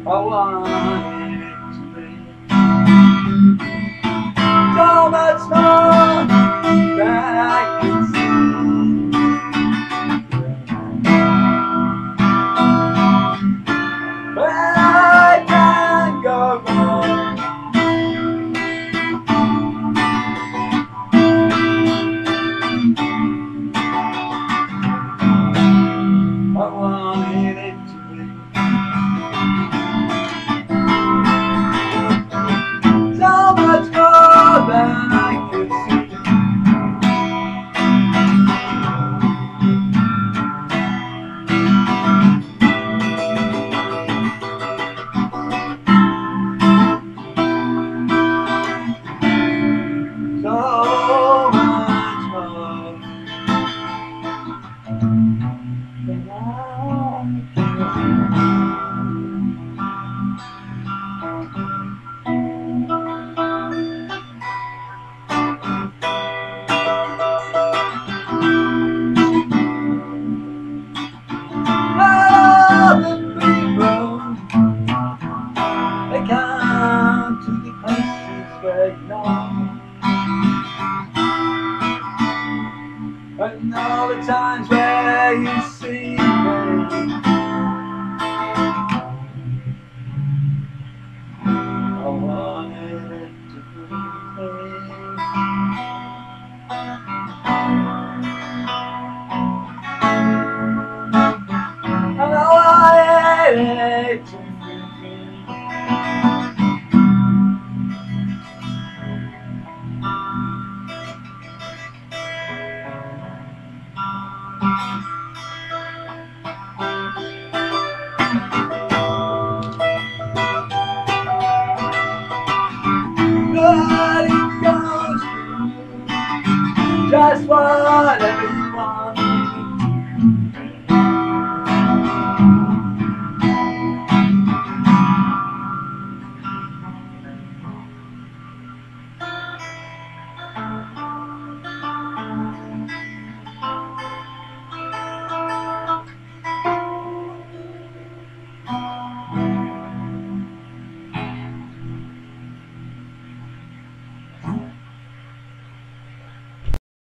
I wanted it to be so much more than I could see. But I can't go wrong. I wanted it to be so much more than I could see. So much more than I could see. All the people, they come to the places where you know. And all the times where you see me, I wanted it to be me. And I wanted it to be me. But it goes through just whatever